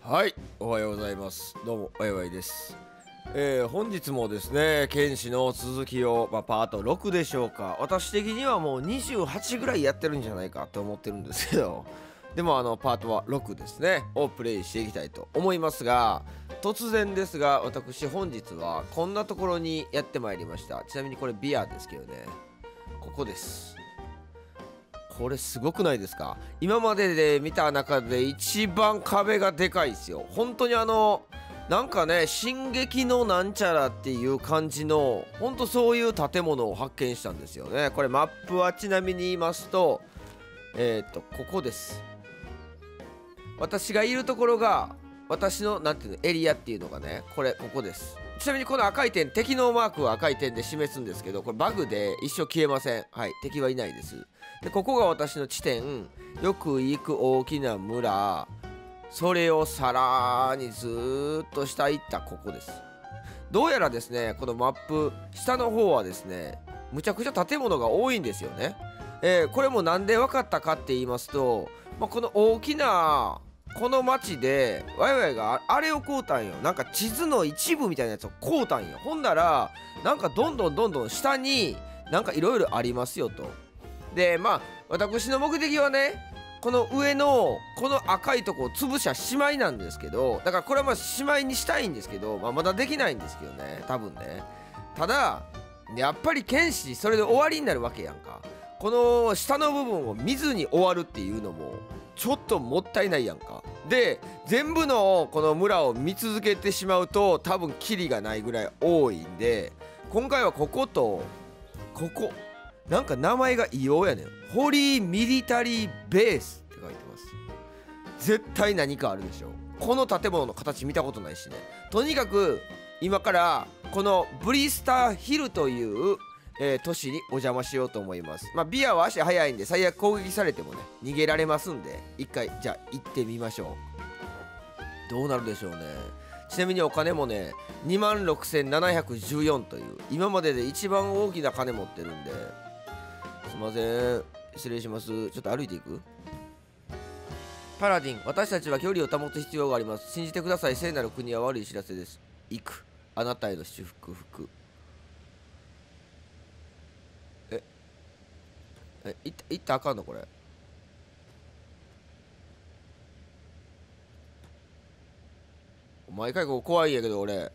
はい、おはようございます。どうもワイワイです。本日もですね、剣士の続きを、パート6でしょうか。私的にはもう28ぐらいやってるんじゃないかと思ってるんですけど、でもパートは6ですねをプレイしていきたいと思いますが、突然ですが私本日はこんなところにやってまいりました。ちなみにこれビアですけどね、ここです。これすごくないですか？今までで見た中で一番壁がでかいですよ。本当になんかね、進撃のなんちゃらっていう感じの、ほんとそういう建物を発見したんですよね。これマップはちなみに言いますと、ここです。私がいるところが、私のなんていうのエリアっていうのがね、ここです。ちなみにこの赤い点、敵のマークは赤い点で示すんですけど、これバグで一生消えません。はい、敵はいないです。で、ここが私の地点、よく行く大きな村、それをさらにずーっと下行ったここです。どうやらですね、このマップ、下の方はですね、むちゃくちゃ建物が多いんですよね。これもなんで分かったかって言いますと、この大きなこの町でワイワイがあれを買うたんよ。なんか地図の一部みたいなやつを買うたんよ。ほんならなんかどんどん下になんかいろいろありますよと。で私の目的はね、この上のこの赤いとこを潰しゃしまいなんですけど、だからこれはしまいにしたいんですけど、まだできないんですけどね、多分ね。ただやっぱり剣士それで終わりになるわけやんか。この下の部分を見ずに終わるっていうのもちょっともったいないやんか。で全部のこの村を見続けてしまうと多分キリがないぐらい多いんで、今回はこことここ、なんか名前が異様やねん。ホリーミリタリーベースって書いてます。絶対何かあるでしょ。この建物の形見たことないしね。とにかく今からこのブリスターヒルという都市にお邪魔しようと思います。ビアは足速いんで最悪攻撃されてもね逃げられますんで、一回じゃあ行ってみましょう。どうなるでしょうね。ちなみにお金もね 26,714 という今までで一番大きな金持ってるんで、すいません、失礼します。ちょっと歩いていく。パラディン、私たちは距離を保つ必要があります。信じてください。聖なる国は悪い知らせです。行く。あなたへの祝福。行ったらあかんのこれ。毎回ここ怖いんやけど俺。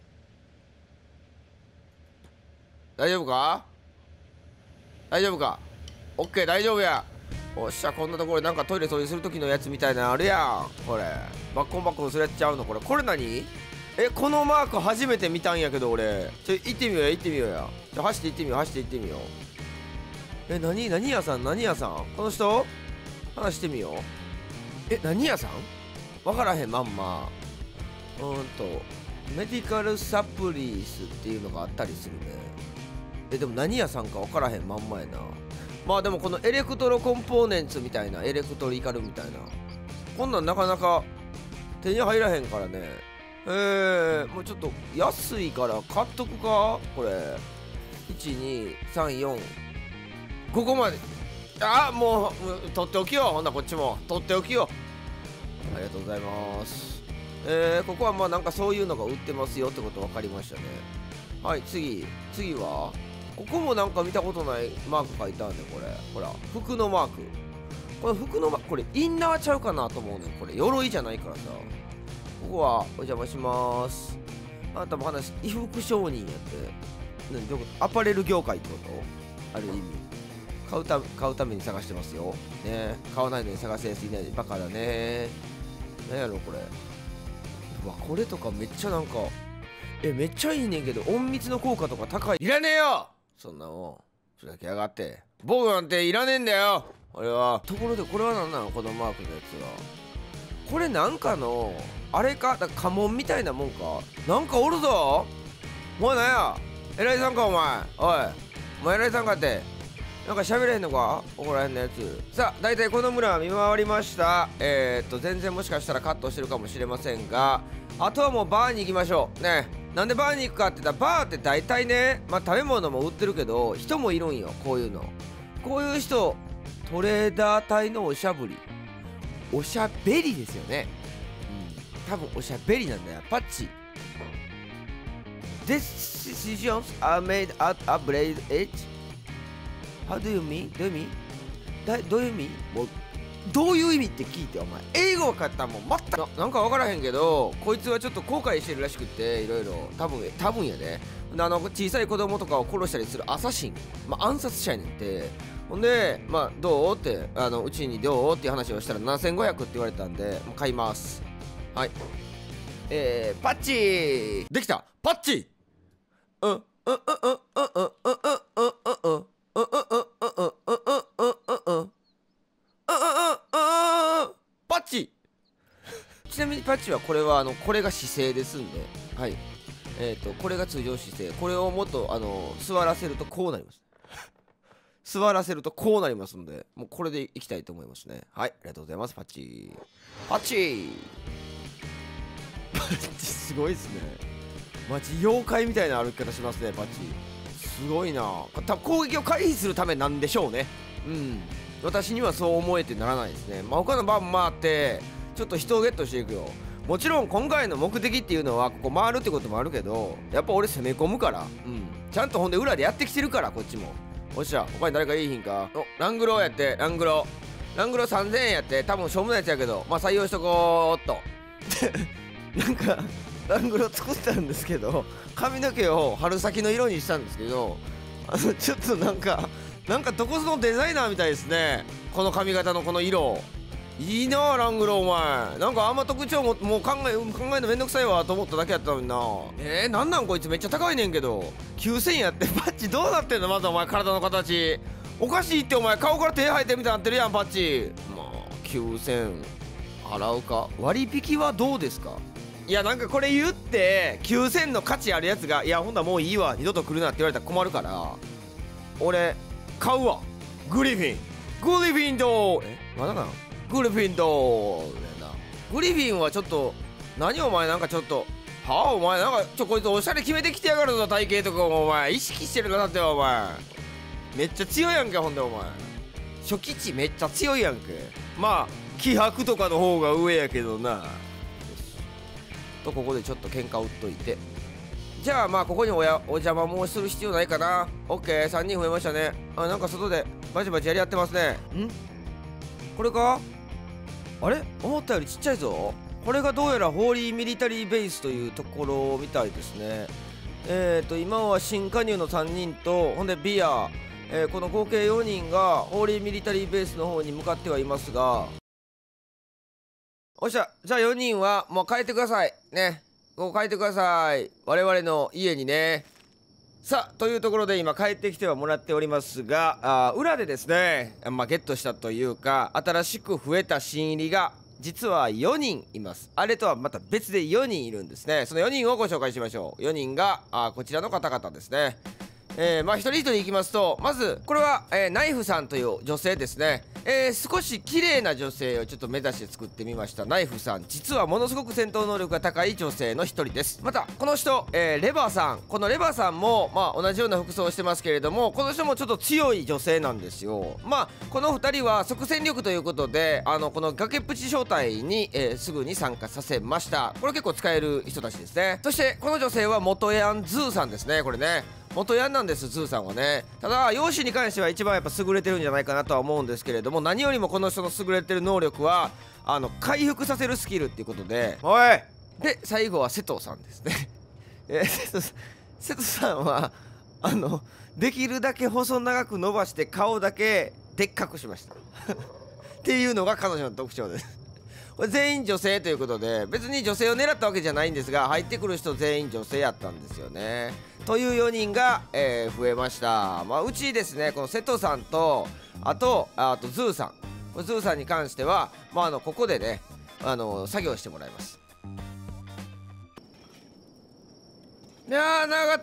大丈夫か？大丈夫か？オッケー、大丈夫や。おっしゃ、こんなところでなんかトイレ掃除する時のやつみたいなのあるやん。これバッコンするやつちゃうのこれ。これ何？このマーク初めて見たんやけど俺。行ってみようや。走って行ってみよう。何屋さんこの人話してみよう。何屋さんわからへんまんま。メディカルサプリースっていうのがあったりするね。でも何屋さんかわからへんまんまやな。でもこのエレクトロコンポーネンツみたいな、エレクトリカルみたいな、こんなんなかなか手に入らへんからね。もうちょっと安いから買っとくかこれ。1234、ここまで。もう取っておきよ。ほんなこっちも取っておきよ。ありがとうございます。ここはなんかそういうのが売ってますよってこと分かりましたね。はい、次はここもなんか見たことないマーク書いてあるね。これほら、服のマーク。これ服のマーク、これインナーちゃうかなと思うねん。これ鎧じゃないからさ。ここはお邪魔します。あなたも話、衣服商人やってどういうこと？アパレル業界ってこと？ある意味買うために探してますよね。買わないのに探すやついないでバカだね。何やろこれ。うわ、これとかめっちゃなんかめっちゃいいねんけど、隠密の効果とか高い。いらねえよそんなもん。ふざけやがって。僕なんていらねえんだよ俺は。ところでこれは何なのこのマークのやつは。これなんかのあれか、だから家紋みたいなもんか。なんかおるぞ。お前なんや偉いさんかお前。お前偉いさんかって。なんか喋れへんのか怒らへんのやつ。さあ、大体この村は見回りました。全然もしかしたらカットしてるかもしれませんが、あとはもうバーに行きましょうね。なんでバーに行くかって言ったら、バーって大体ね、食べ物も売ってるけど人もいるんよ。こういう人、トレーダー隊のおしゃべりですよね。 多分おしゃべりなんだよ。パッチ。Decisions are made at a blade edge. How do you mean? どういう意味どういう意味もうどういう意味って聞いて、お前英語分かったらもう全くなんか分からへんけど、こいつはちょっと後悔してるらしくって、いろいろ多分やで、小さい子供とかを殺したりするアサシン、暗殺者やねんって。ほんでどうってうちにどうっていう話をしたら7500って言われたんで、もう買います。はい。パッチできた。パッチパッチ。ちなみにパッチはこれはこれが姿勢ですんで、はい。これが通常姿勢。これをもっと座らせるとこうなります。座らせるとこうなりますので、もうこれでいきたいと思いますね。はい、ありがとうございます。パッチパッチパッチすごいですね。マジ妖怪みたいな歩き方しますね。パッチすごいな。多分攻撃を回避するためなんでしょうね。私にはそう思えてならないですね。他の番も回ってちょっと人をゲットしていくよ。もちろん今回の目的っていうのはここ回るってこともあるけど、やっぱ俺攻め込むから、ちゃんとほんで裏でやってきてるから、こっちも。おっしゃ、他に誰かいいひんか。ラングローやって。ラングロー3000円やって。多分しょうもないやつやけど、採用しとこうっとなんかラングロー作ったんですけど、髪の毛を春先の色にしたんですけど、ちょっとなんかどこぞのデザイナーみたいですね。この髪型のこの色いいなあ。ラングローお前なんかあんま特徴もう考えるのめんどくさいわと思っただけやったのにな。なんなんこいつめっちゃ高いねんけど。9000やって。パッチどうなってんの。まずお前体の形おかしいって。お前顔から手生えてるみたいになってるやんパッチ。9000払うか。割引はどうですか。いやなんかこれ言って9000の価値あるやつが、いやほんならもういいわ二度と来るなって言われたら困るから、俺買うわ。グリフィンドまだな。グリフィンドグリフィンはちょっと何お前なんかちょっとお前なんかこいつおしゃれ決めてきてやがるぞ。体型とかお前意識してるなってお前めっちゃ強いやんけ。ほんでお前初期値めっちゃ強いやんけ。気迫とかの方が上やけどな。とここでちょっと喧嘩売っといて、じゃあここにお邪魔もする必要ないかな。オッケー3人増えましたね。なんか外でバチバチやり合ってますね。これか。あれ思ったよりちっちゃいぞ。これがどうやらホーリーミリタリーベースというところみたいですね。今は新加入の3人とほんでビア、この合計4人がホーリーミリタリーベースの方に向かってはいますが、おっしゃ、じゃあ4人はもう帰ってくださいね。ここ帰ってください。我々の家にね。さあというところで今帰ってきてはもらっておりますが、裏でですね、ゲットしたというか新しく増えた新入りが実は4人います。あれとはまた別で4人いるんですね。その4人をご紹介しましょう。4人がこちらの方々ですね。一人一人いきますと、まずこれは、ナイフさんという女性ですね。少し綺麗な女性をちょっと目指して作ってみました。ナイフさん実はものすごく戦闘能力が高い女性の一人です。またこの人、レバーさん、このレバーさんも同じような服装をしてますけれども、この人もちょっと強い女性なんですよ。この2人は即戦力ということでこの崖っぷち招待に、すぐに参加させました。これ結構使える人たちですね。そしてこの女性は元ヤンズーさんですね。これね元ヤンなんです、ズーさんはね。ただ容姿に関しては一番やっぱ優れてるんじゃないかなとは思うんですけれども、何よりもこの人の優れてる能力は回復させるスキルっていうことで、で最後は瀬戸さんですね瀬戸さんはできるだけ細長く伸ばして顔だけでっかくしましたっていうのが彼女の特徴です。これ全員女性ということで、別に女性を狙ったわけじゃないんですが、入ってくる人全員女性やったんですよね。という4人が、増えました。うちですね、この瀬戸さんとあとズーさん、これズーさんに関しては、ここでね作業してもらいます。いやー長かった。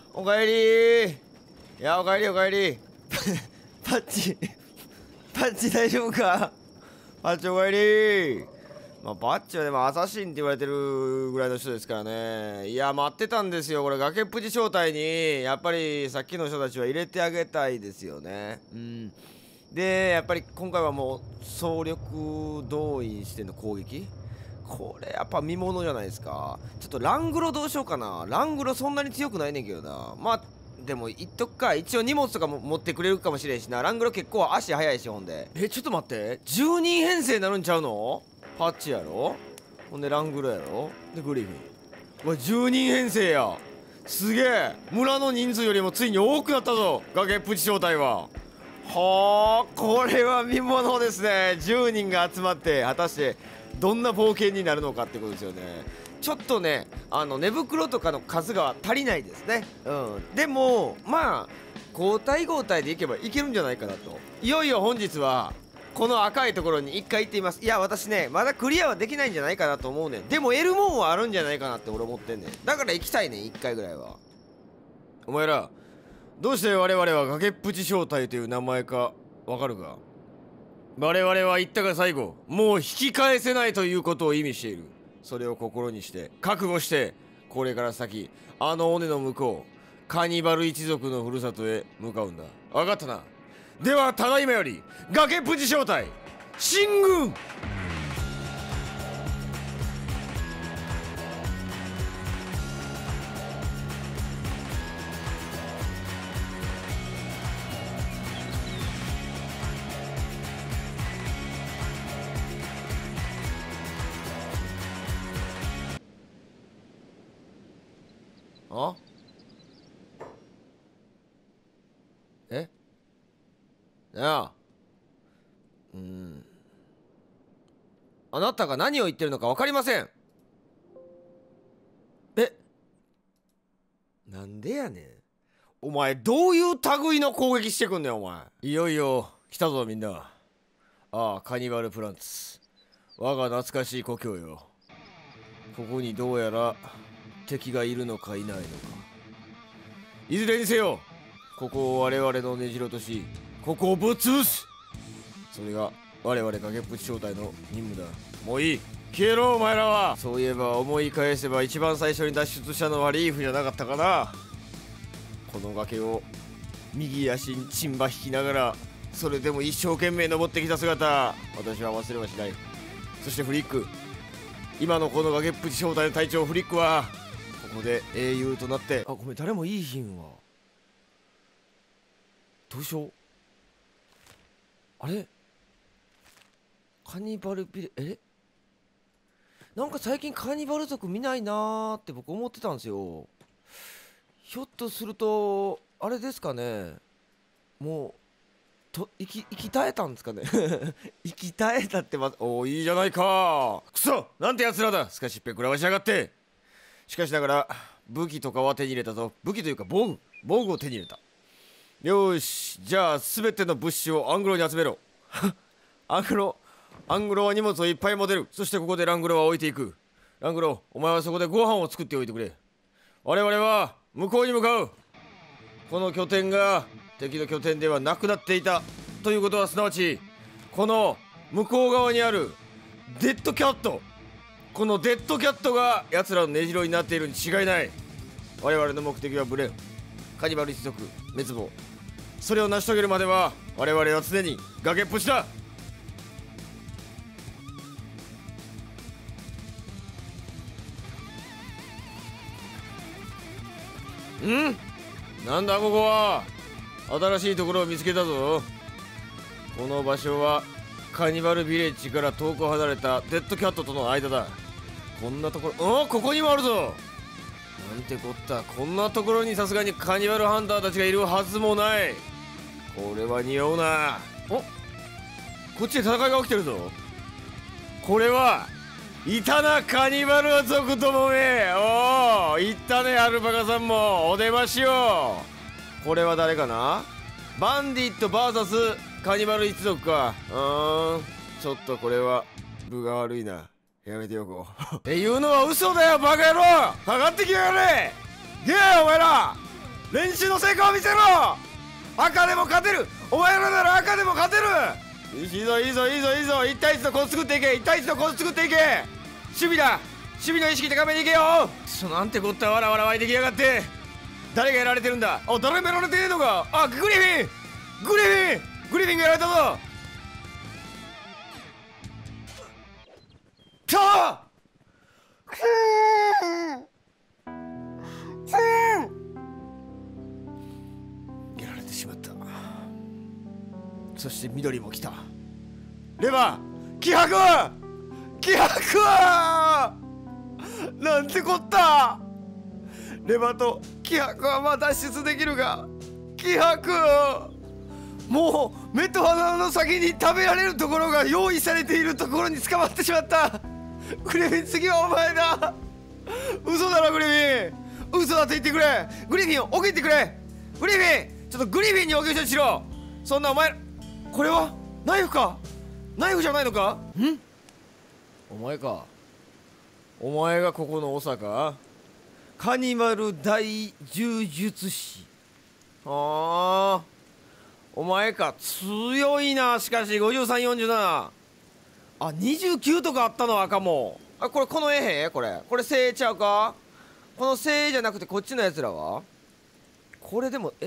おかえり。いやおかえりおかえりパッチ大丈夫か。パッチおかえり。バッチはでもアサシンって言われてるぐらいの人ですからね。いや待ってたんですよ。これ崖っぷち招待にやっぱりさっきの人たちは入れてあげたいですよね。でやっぱり今回はもう総力動員しての攻撃これやっぱ見ものじゃないですか。ちょっとラングロどうしようかな。ラングロそんなに強くないねんけどな。まあでも言っとくか。一応荷物とかも持ってくれるかもしれんしな。ラングロ結構足速いし。ほんでちょっと待って、10人編成になるんちゃうの。パッチやろ、ほんでラングロやろ、でグリフィン。うわ10人編成や。すげえ。村の人数よりもついに多くなったぞ、崖っぷち正体は。はあ、これは見ものですね。10人が集まって果たしてどんな冒険になるのかってことですよね。ちょっとね、寝袋とかの数が足りないですね。でもまあ交代交代でいけばいけるんじゃないかなと。いよいよ本日はこの赤いところに1回行ってみます。いや私ね、まだクリアはできないんじゃないかなと思うねん。でも得るもんはあるんじゃないかなって俺思ってんねん。だから行きたいねん、1回ぐらいは。お前らどうして我々は崖っぷち正体という名前かわかるか。我々は言ったが最後、もう引き返せないということを意味している。それを心にして覚悟して、これから先あの尾根の向こうカニバル一族のふるさとへ向かうんだ。分かったな。ではただいまより崖っぷち正体進軍。あ？なあ、あなたが何を言ってるのか分かりません。なんでやねん。お前どういう類の攻撃してくんねんお前。いよいよ来たぞみんな。ああ、カニバルプランツ、我が懐かしい故郷よ。ここにどうやら敵がいるのかいないのか。いずれにせよここを我々の根城とし、ここをぶっ潰す。それが我々崖っぷち正体の任務だ。もういい、消えろお前らは。そういえば思い返せば一番最初に脱出したのはリーフじゃなかったかな。この崖を右足にチンバ引きながら、それでも一生懸命登ってきた姿、私は忘れはしない。そしてフリック、今のこの崖っぷち正体の隊長フリックはここで英雄となって。あ、ごめん、誰もいいひんわ。どうしよう。あれ、カニバルビレ、なんか最近カニバル族見ないなーって僕思ってたんですよ。ひょっとするとあれですかね、もう息絶えたんですかね。息絶えたって。おー、いいじゃないか。くそ、なんてやつらだ。すかしっぺ食らわしやがって。しかしながら武器とかは手に入れたぞ。武器というか防具を手に入れた。よーし、じゃあ全ての物資をアングロに集めろ。アングロは荷物をいっぱい持てる。そしてここでラングロは置いていく。ラングロ、お前はそこでご飯を作っておいてくれ。我々は向こうに向かう。この拠点が敵の拠点ではなくなっていたということは、すなわちこの向こう側にあるデッドキャット、このデッドキャットが奴らの根城になっているに違いない。我々の目的はブレン、カニバル一族滅亡。それを成し遂げるまでは我々は常に崖っぷちだ。なんだここは。新しいところを見つけたぞ。この場所はカニバルビレッジから遠く離れたデッドキャットとの間だ。こんなところ、ここにもあるぞ。なんてこった。こんなところにさすがにカニバルハンターたちがいるはずもない。これは匂うな。こっちで戦いが起きてるぞ。これはいたな、カニバル族どもめ。おお、いったね、アルパカさんもお出ましよ。これは誰かな。バンディット VS カニバル一族か。ちょっとこれは分が悪いな。やめておこう。っていうのは嘘だよバカ野郎。かかってきやがれ。ゲーお前ら、練習の成果を見せろ。赤でも勝てる。お前らなら赤でも勝てる。いいぞいいぞいいぞいいぞ。1対1のコン作っていけ。1対1のコン作っていけ。守備だ。守備の意識高めにいけよ。なんてこった。わらわら湧いてきやがって。誰がやられてるんだ。誰もやられてねえのか。グリフィンがやられたぞ。 やられてしまった。そして緑も来た。レバー気迫なんてこった。レバーと気迫はまあ脱出できるが、気迫もう目と鼻の先に食べられるところが用意されているところに捕まってしまった。グリフィン、次はお前だ。嘘だろグリフィン、嘘だと言ってくれ。グリフィン起きてくれ。グリフィン、ちょっとグリフィンにお化粧しろ。そんなお前、これはナイフか。ナイフじゃないのか。お前か。お前がここの長か。カニマル大柔術師。ああ、お前か。強いな。しかし5347、あ、29とかあったの。赤も。あ、これこの絵これ正ちゃうか。この正じゃなくてこっちのやつらはこれでも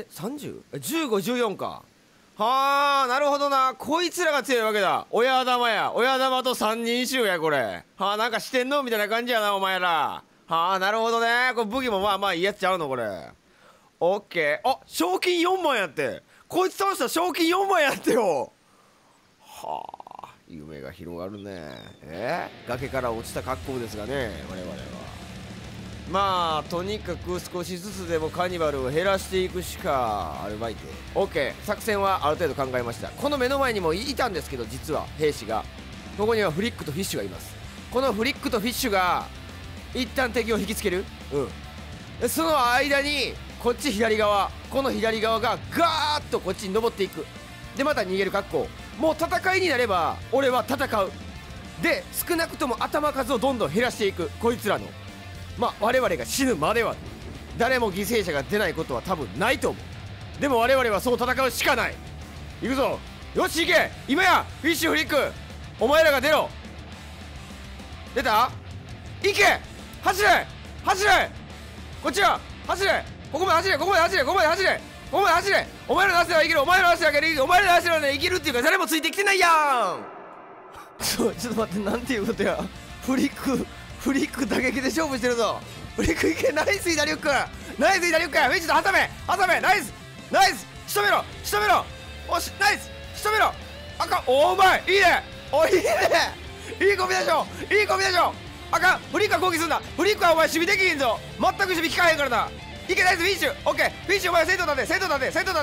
30?1514か。はあ、なるほどな。こいつらが強いわけだ。親玉や。親玉と三人衆やこれ。はあ、なんか四天王みたいな感じやなお前ら。はあ、なるほどね。これ武器もまあまあいいやつちゃうのこれ。オッケー。あ、賞金4万やって。こいつ倒したら賞金4万やってよ。はあ、夢が広がるね。崖から落ちた格好ですがね、我々は。まあとにかく少しずつでもカニバルを減らしていくしかあるまいて。 OK、 作戦はある程度考えました。この目の前にもいたんですけど、実は兵士がここにはフリックとフィッシュがいます。このフリックとフィッシュが一旦敵を引きつける。その間にこっち左側、この左側がガーッとこっちに登っていく。でまた逃げる格好。もう戦いになれば俺は戦う。で少なくとも頭数をどんどん減らしていく。こいつらのまあ我々が死ぬまでは誰も犠牲者が出ないことは多分ないと思う。でも我々はそう戦うしかない。行くぞ。よし行け。今やフィッシュフリック、お前らが出ろ。出た。行け。走れ走れ。こっちは走れ。ここまで走れ。ここまで走れ。ここまで走れ。ここまで走れ。お前らの足では生きる。お前らの足では生きる。お前らの足ではね生きるっていうか誰もついてきてないやん。ちょっと待って、なんていうことや。フリック打撃で勝負してるぞ。フリックいけ。ナイス左フック。ナイス左フック。ウィッチと挟めナイスナイス。仕留めろ仕留めろ。おしナイス仕留めろ。あかん。お前いいね。おいいね。いいコンビネーションいいコンビネーション。あかん。フリックは攻撃すんだ。フリックはお前守備できひんぞ。全く守備効かへんからな。いけ。ナイスフィッシュ。オッケー。フィッシュお前先頭立て待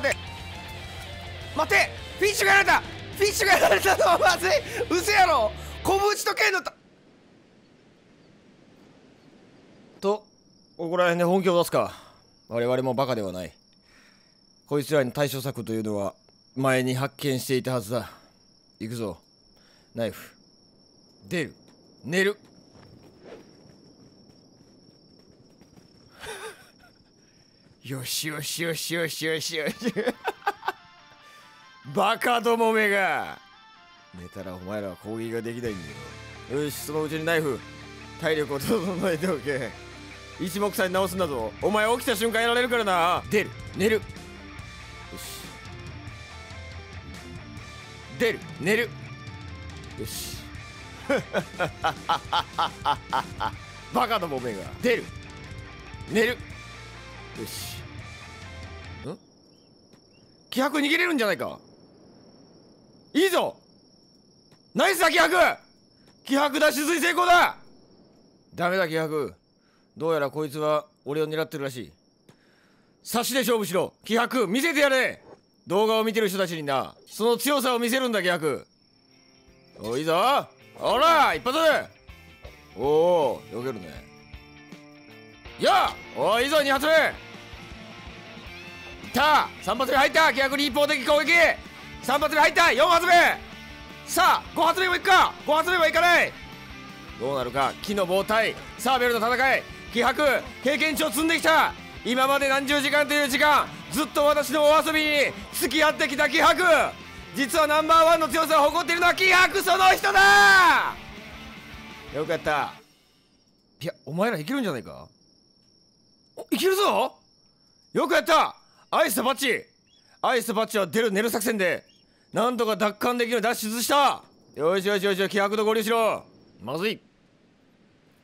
ってフィッシュがやられた。フィッシュがやられたのはまずい。嘘やろ。拳打ちと剣のとここら辺で本気を出すか。我々もバカではない。こいつらに対処策というのは前に発見していたはずだ。行くぞ。ナイフ出る。寝る。よしよしよしよしよしよしバカどもめが。寝たらお前らは攻撃ができないんだよ。よし、そのうちにナイフ体力を整えておけ。一目散に直すんだぞ。お前起きた瞬間やられるからな。出る寝る。よし出る寝る。よしバカどもめが。出る寝る。よし。気迫逃げれるんじゃないか。いいぞ。ナイスだ気迫。気迫脱出成功だ。ダメだ気迫。どうやらこいつは俺を狙ってるらしい。差しで勝負しろ。気迫見せてやれ。動画を見てる人たちにな、その強さを見せるんだ気迫。おいいぞ。ほら一発。おお避けるね。やあおいいいぞ。2発目いった。3発目入った。気迫に一方的攻撃。3発目入った。4発目。さあ5発目もいくか。5発目はいかない。どうなるか。木の棒対サーベルの戦い。気迫経験値を積んできた。今まで何十時間という時間ずっと私のお遊びに付き合ってきた気迫。実はナンバーワンの強さを誇っているのは気迫その人だ。よくやった。いやお前らいけるんじゃないか。いけるぞ。よくやった。アイスとパッチ。アイスとパッチは出る寝る作戦でなんとか奪還できる。脱出した。よしよしよし。気迫と合流しろ。まずい。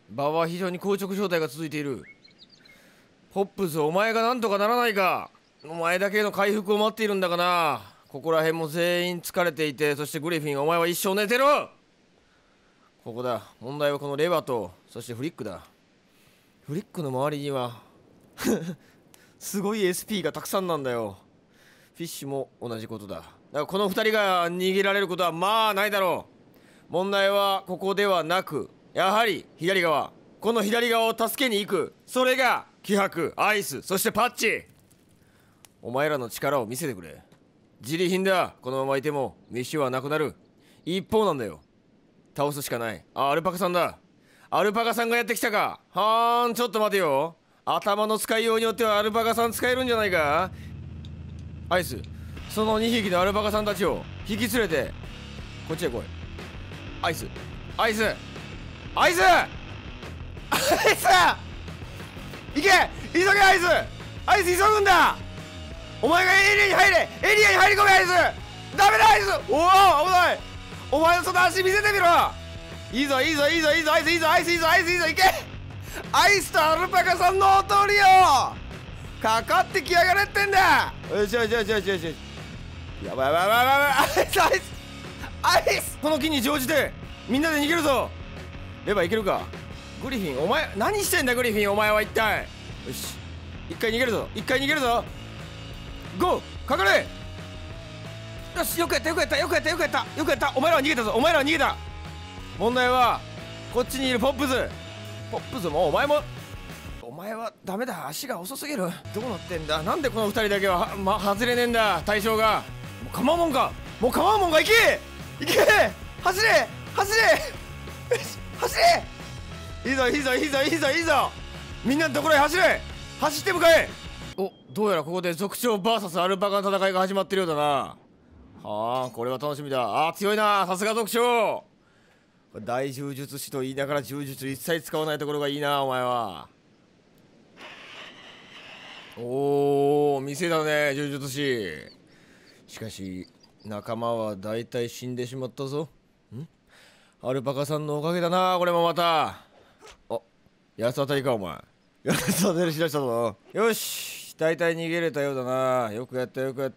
場は非常に硬直状態が続いている。ポップス、お前がなんとかならないか。お前だけの回復を待っているんだがな。ここら辺も全員疲れていて、そしてグリフィン、お前は一生寝てろ。ここだ。問題はこのレバーと、そしてフリックだ。フリックの周りにはすごい SP がたくさんなんだよ。フィッシュも同じことだ。だからこの2人が逃げられることはまあないだろう。問題はここではなく、やはり左側、この左側を助けに行く。それが気迫、アイス、そしてパッチ。お前らの力を見せてくれ。自利品だ。このままいても飯はなくなる。一方なんだよ。倒すしかない。あ、アルパカさんだ。アルパカさんがやってきたか。はーん、ちょっと待てよ。頭の使いようによってはアルパカさん使えるんじゃないか。アイス、その2匹のアルパカさんたちを引き連れてこっちへ来い。アイス、アイス、アイス、アイス、行け、急げアイス、アイス急ぐんだ。お前がエリアに入れ、エリアに入り込めアイス。ダメだアイス。おお、危ない。お前のその足見せてみろ。いいぞいいぞいいぞいいぞ、アイスいいぞ、アイスいいぞ、アイスいいぞ、行け。アイスとアルパカさんのお通りよ。かかってきやがれってんだ。よしよしよしよしよしよし。やばいやばいやばいやばい。アイスアイスアイス。この木に乗じてみんなで逃げるぞ。レバーいけるか。グリフィン、お前何してんだ。グリフィン、お前は一体。よし、一回逃げるぞ、一回逃げるぞ。ゴー、かかれ。よし、よくやったよくやったよくやったよくやったよくやった。お前らは逃げたぞ、お前らは逃げた。問題はこっちにいるポップス。ポップスもお前も、お前はダメだ。足が遅すぎる。どうなってんだ。なんでこの2人だけは外れねえんだ。対象がもう構わんもんか。もう構わんもんか。行け行け、走れ走れ走れ。いいぞいいぞいいぞいいぞいいぞ。みんなのところへ走れ。走って向かえ。お、どうやらここで族長 VS アルパカの戦いが始まってるようだな。はあ、これは楽しみだ。あー、強いな、さすが族長。大柔術師と言いながら柔術一切使わないところがいいな、お前は。おお、店だね、柔術師。しかし仲間は大体死んでしまったぞ。アルパカさんのおかげだな、これもまた。あ、八つ当たりかお前。八つ当たりしだしたぞ。よし、大体逃げれたようだな。よくやったよくやった。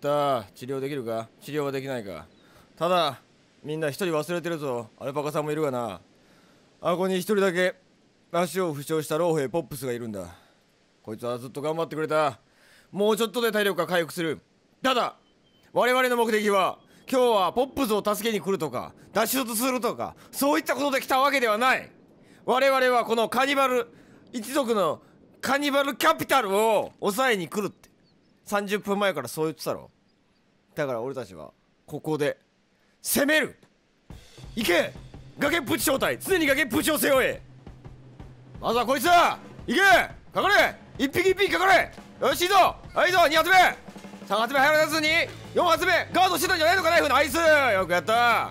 治療できるか。治療はできないか。ただみんな一人忘れてるぞ。アルパカさんもいるがな。あここに一人だけ足を負傷した老兵ポップスがいるんだ。こいつはずっと頑張ってくれた。もうちょっとで体力が回復する。ただ我々の目的は今日はポップスを助けに来るとか脱出するとかそういったことで来たわけではない。我々はこのカニバル一族のカニバルキャピタルを抑えに来るって30分前からそう言ってたろ。だから俺たちはここで攻める。行け、崖っぷち正体、常に崖っぷちを背負え。まずはこいつだ。行け、かかれ。一匹一匹かかれ。よし、いいぞ。はいいぞ。2発目3発目入らずに4発目ガードしてたんじゃないのか。ナイフナイス、よくやった。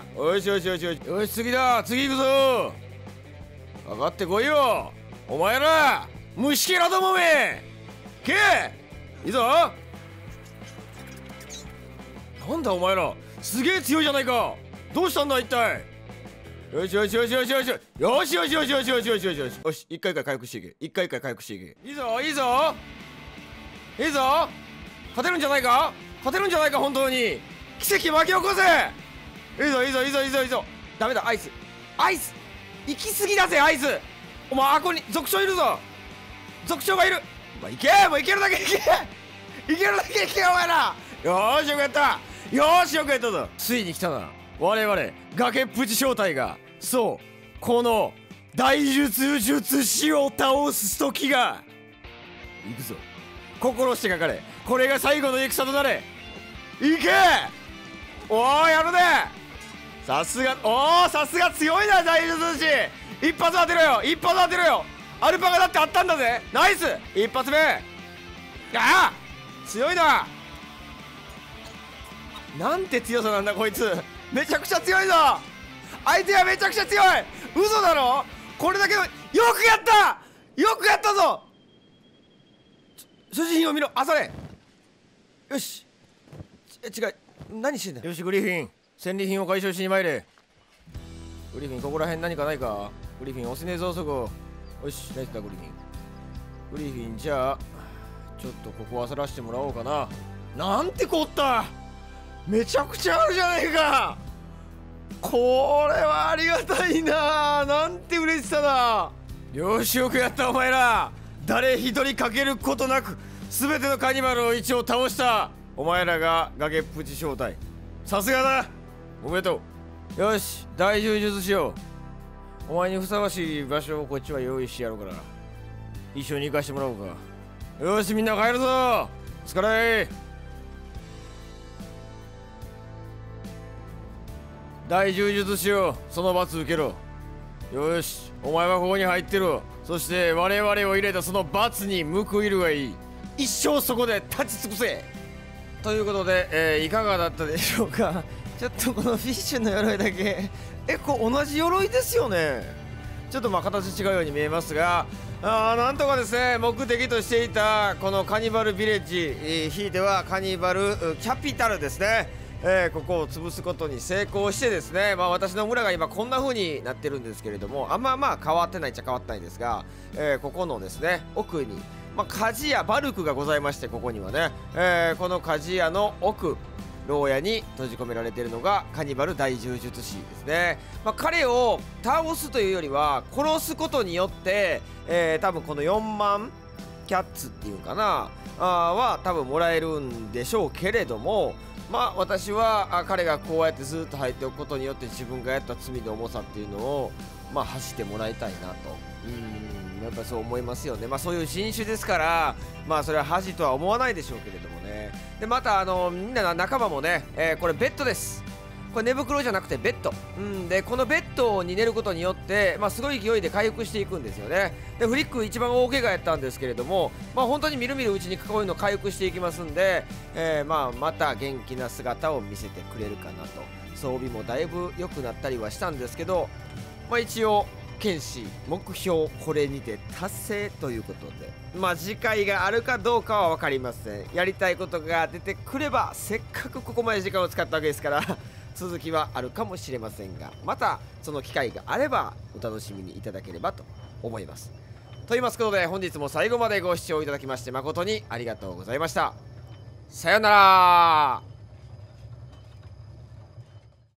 よしよしよしよしよし、次だ、次行くぞ。かかってこいよお前ら虫けらどもめ。けいいぞ。なんだお前らすげえ強いじゃないか。どうしたんだ一体。よしよしよしよしよしよしよしよしよしよしよしよしよしよし、一回一回回復していけ。一回一回回復していけ。いいぞいいぞいいぞ。勝てるんじゃないか。勝てるんじゃないか。本当に奇跡巻き起こせ。いいぞいいぞいいぞいいぞいいぞ。ダメだアイスアイス行き過ぎだぜアイス。お前あこに族長いるぞ。族長がいる。まあ、いけもういけるだけいけいけるだけいけお前ら。よーしよくやった。よーしよくやったぞ。ついに来たな我々崖っぷち正体が。そうこの大術術師を倒す時が。行くぞ心してかかれ。これが最後の戦となれ。行けおーやるね。さすがおーさすが強いな大術師。一発当てろよ一発当てろよ。アルパカだってあったんだぜ。ナイス一発目。ああ強いな。なんて強さなんだこいつ。めちゃくちゃ強いぞ。相手はめちゃくちゃ強い。嘘だろこれだけの。よくやったよくやったぞ。所持品を見ろ。あそれよし。違う何してんだ。よしグリフィン戦利品を回収しに参れ。グリフィンここら辺何かないか。グリフィン押せねえぞそこ。 よし、ナイスだグリフィン。グリフィン、じゃあちょっとここはさらしてもらおうかな。なんてこった、めちゃくちゃあるじゃないか。これはありがたいな。なんて嬉しさだ。よし、よくやったお前ら。誰一人かけることなく全てのカニバルを一応倒した。お前らが崖っぷち正体、さすがだ。おめでとう。よし、大充術しよう。お前にふさわしい場所をこっちは用意してやるから一緒に行かしてもらおうか。よし、みんな帰るぞ。疲れ。大充術しよう。その罰受けろ。よし、お前はここに入ってろ。そして我々を入れたその罰に報いるがいい。一生そこで立ち尽くせ。ということで、いかがだったでしょうか。ちょっとこのフィッシュの鎧だけこれ同じ鎧ですよね。ちょっとまあ形違うように見えますが、なんとかですね、目的としていたこのカニバルビレッジ、ひいてはカニバルキャピタルですね、ここを潰すことに成功してですね、まあ、私の村が今こんな風になってるんですけれども、まあ変わってないっちゃ変わってないんですが、ここのですね奥に、まあ、鍛冶屋バルクがございまして、ここにはね、この鍛冶屋の奥牢屋に閉じ込められているのがカニバル大柔術師ですね。まあ、彼を倒すというよりは殺すことによって、多分この4万キャッツっていうかなは多分もらえるんでしょうけれども、まあ私は彼がこうやってずっと入っておくことによって自分がやった罪の重さっていうのをまあ発してもらいたいなと。やっぱそう思いますよね。まあそういう人種ですから、まあそれは恥とは思わないでしょうけれどもね。でまたみんな仲間もね、これベッドです。これ寝袋じゃなくてベッド。でこのベッドに寝ることによって、まあ、すごい勢いで回復していくんですよね。でフリック一番大怪我やったんですけれども、まあ本当にみるみるうちにこういうの回復していきますんで、まあまた元気な姿を見せてくれるかなと。装備もだいぶ良くなったりはしたんですけど、まあ一応剣士目標これにて達成ということで、まあ次回があるかどうかは分かりません。やりたいことが出てくれば、せっかくここまで時間を使ったわけですから続きはあるかもしれませんが、またその機会があればお楽しみにいただければと思います。と言いますことで、本日も最後までご視聴いただきまして誠にありがとうございました。さようなら。